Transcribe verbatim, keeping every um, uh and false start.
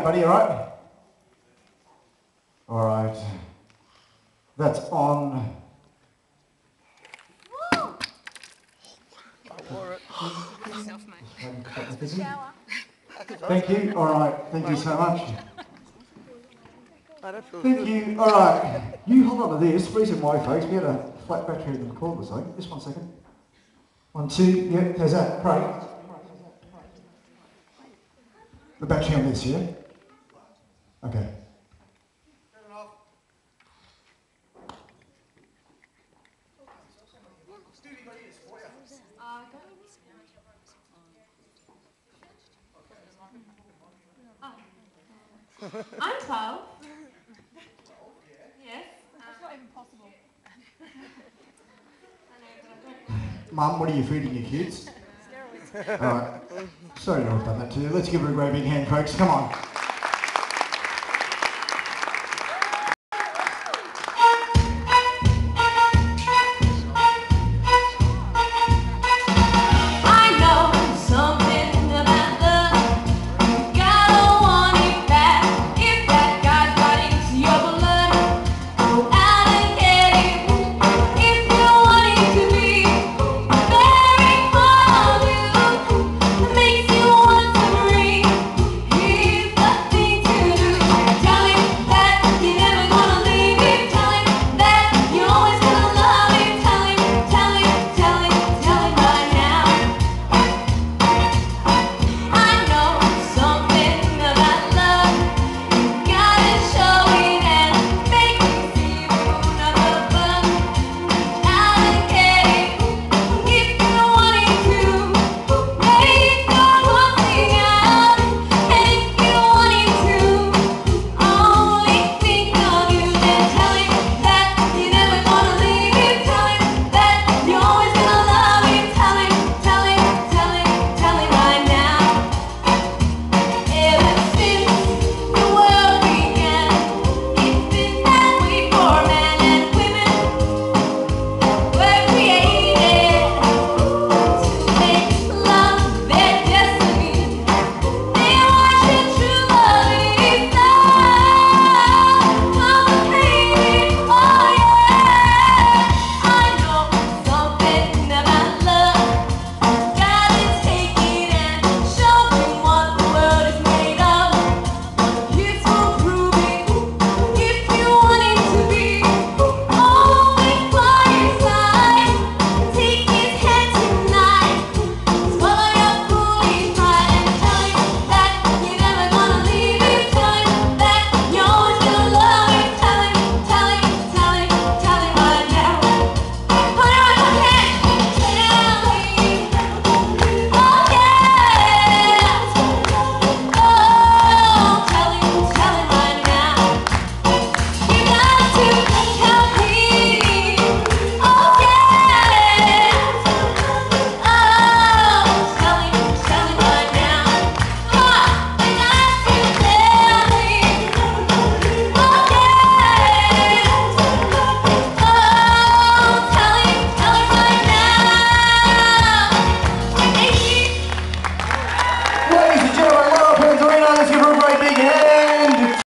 buddy, alright? Alright. That's on. Thank you, alright, thank you so much. Thank you, alright. You hold on to this, reason why folks, we had a flat battery in the cord or something. Just one second. One, two, yeah, there's that, great. The battery on this, yeah? Okay. I'm twelve. Yes. That's not even possible. Mum, what are you feeding your kids? Alright. Sorry to have done that to you. Let's give her a great big hand, folks. Come on.